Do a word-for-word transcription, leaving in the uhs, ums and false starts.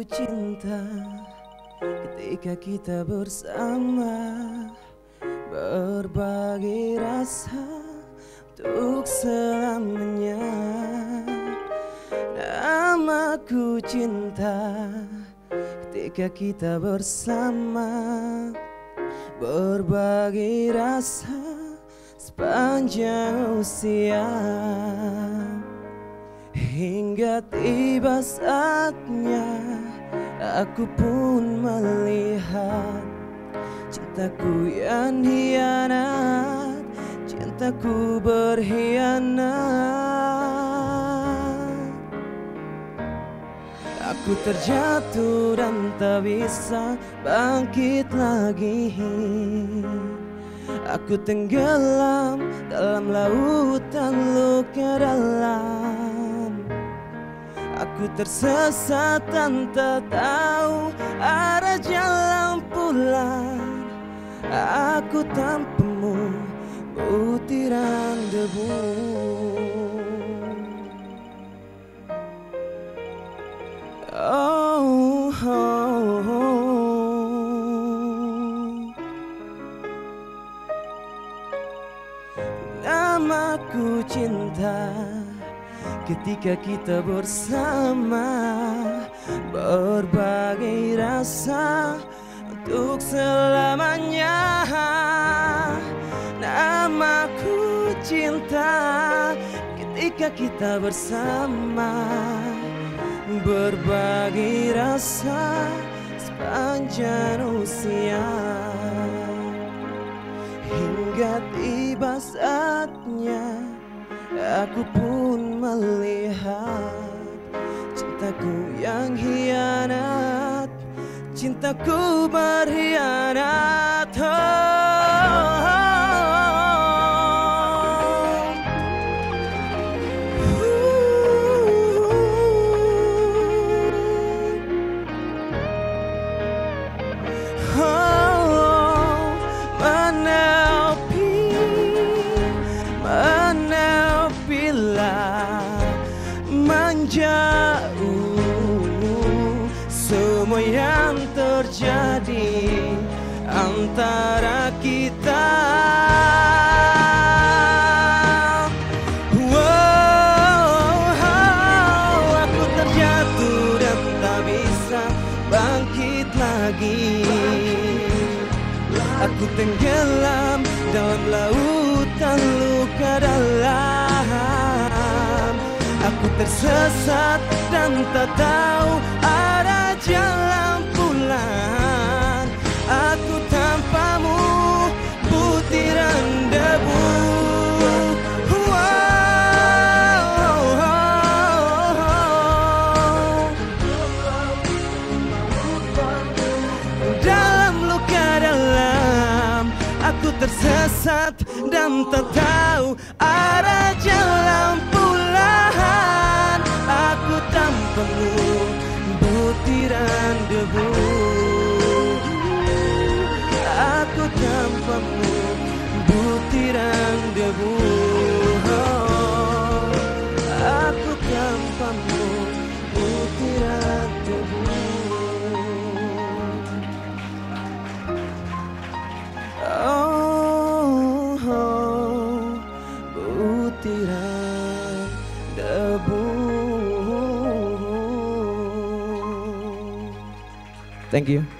cinta ketika kita bersama, berbagi rasa untuk selamanya. Namaku cinta ketika kita bersama, berbagi rasa sepanjang usia. Hingga tiba saatnya aku pun melihat cintaku yang hianat, cintaku berkhianat. Aku terjatuh dan tak bisa bangkit lagi. Aku tenggelam dalam lautan luka dalam. Aku tersesat dan tak tahu arah jalan pulang. Aku tanpamu butiran debu. Oh, oh, oh. Namaku cinta ketika kita bersama, berbagi rasa untuk selamanya. Namaku cinta ketika kita bersama, berbagi rasa sepanjang usia. Hingga tiba saatnya aku pun melihat cintaku yang hianat, cintaku berkhianat. Oh, oh, oh, oh, menepi, menepilah, menjauh semua yang terjadi antara kita. Wow, aku terjatuh dan tak bisa bangkit lagi. Aku tenggelam dalam lautan luka dalam. Aku tersesat dan tak tahu arah jalan pulang. Aku tanpamu butiran debu. Dalam luka dalam, aku tersesat dan tak tahu arah jalan pulang. Aku tanpamu butiran debu. Aku tanpamu butiran debu. Oh, aku tanpamu butiran debu. Oh, oh, butiran debu. Thank you.